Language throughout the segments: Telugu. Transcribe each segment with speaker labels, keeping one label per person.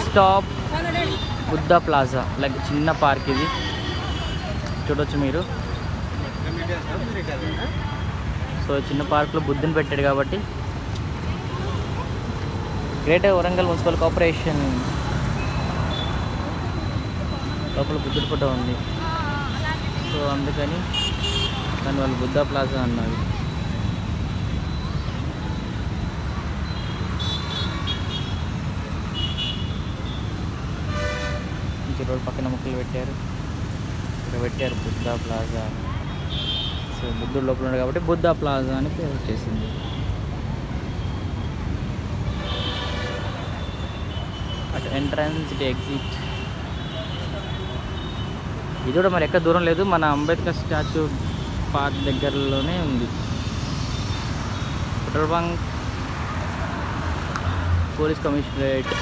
Speaker 1: Stop Buddha plaza. లైక్ చిన్న పార్క్ ఇది, చూడొచ్చు మీరు. సో చిన్న పార్క్లో బుద్ధుని పెట్టాడు కాబట్టి. గ్రేటర్ వరంగల్ మున్సిపల్ కార్పొరేషన్ లోపల బుద్ధుడి ఫోటో ఉంది. సో అందుకని దాని వాళ్ళు బుద్ధ ప్లాజా అన్నారు. ఇంక రోడ్ పక్కన ముక్కలు పెట్టారు, ఇక్కడ పెట్టారు బుద్ధ ప్లాజా. సో బుద్ధుడు లోపల ఉన్నాడు కాబట్టి బుద్ధ ప్లాజా అని పేరు వచ్చేసింది. అటు ఎంట్రన్స్, ఇటు ఎగ్జిట్. ఇది కూడా మరి ఎక్కడ దూరం లేదు, మన అంబేద్కర్ స్టాచ్యూ పార్క్ దగ్గరలోనే ఉంది. పెట్రోల్ బంక్, పోలీస్ కమిషనరేట్,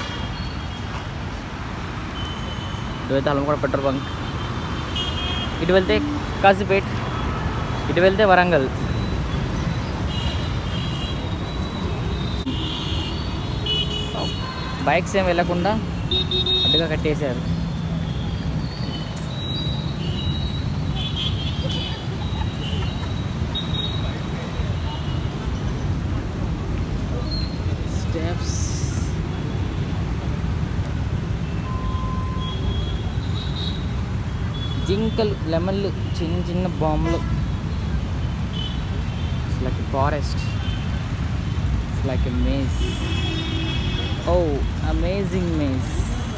Speaker 1: ఇటువైతే హల్మకొండ పెట్రోల్ బంక్, ఇటు వెళ్తే కాజీపేట్, ఇటు వెళ్తే వరంగల్. బైక్స్ ఏం వెళ్ళకుండా అడ్డుగా కట్టేశారు. స్టెప్స్, జింకలు, లెమన్లు, చిన్న చిన్న బాంబులు. It's like a forest, it's like a maze. Oh, amazing maze.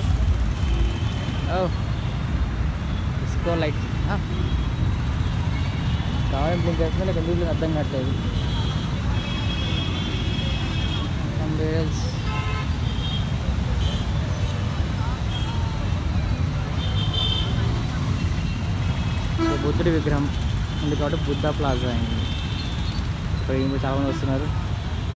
Speaker 1: Oh, let's go like కావాలని బ్లింక్ చేస్తున్నా లేక ఎందుకు అర్థం కావట్లేదు. Somewhere else. బుద్ధుడి విగ్రహం ఉంది కాబట్టి బుద్ధ ప్లాజా అయింది. ఇక్కడ చాలామంది వస్తున్నారు.